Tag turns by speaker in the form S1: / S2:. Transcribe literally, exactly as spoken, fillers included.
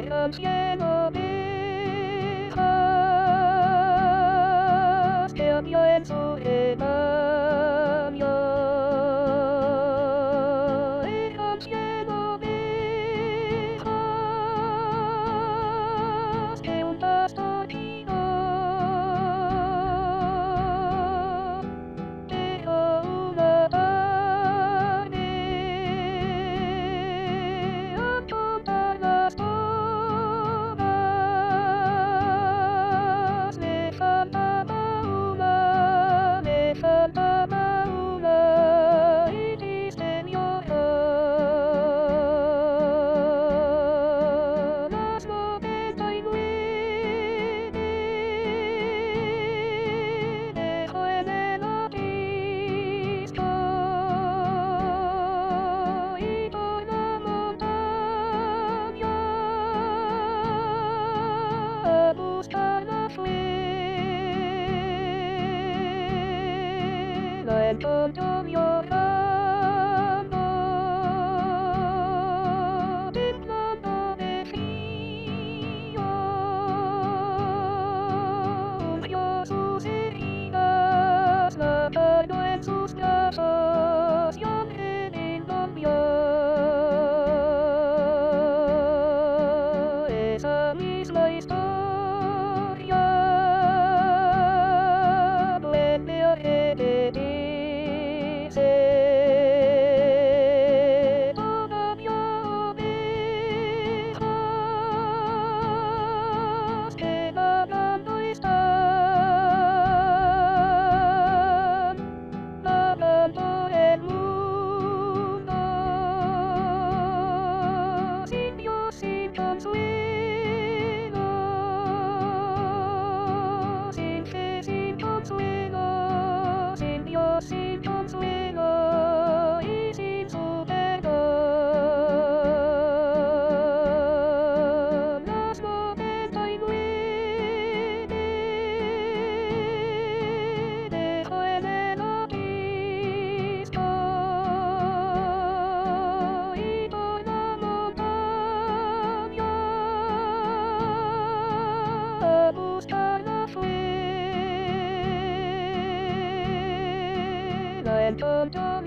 S1: el cielo dejas el lienzo en baño. El cielo dejas que un pastor guío dejó una tarde a contar las horas. Le faltaba una, le faltaba una y triste lloró. Las noventa y nueve dejó en el aprisco y por la montaña a buscarla fue. La encontró llorando, temblando de frío. Ungió sus heridas, la cargó en sus brazos y un ángel envolvió. Esa misma historia vuelve a repetirse. Todavía ovejas que ladrando están, ladrando el mundo, sin Dios, sin consuelo, sin fe, sin consuelo, sin Dios, sin consuelo y sin su perdón. Las noventa y nueve dejó en el aprisco y por la montaña a buscarla fue. La encontró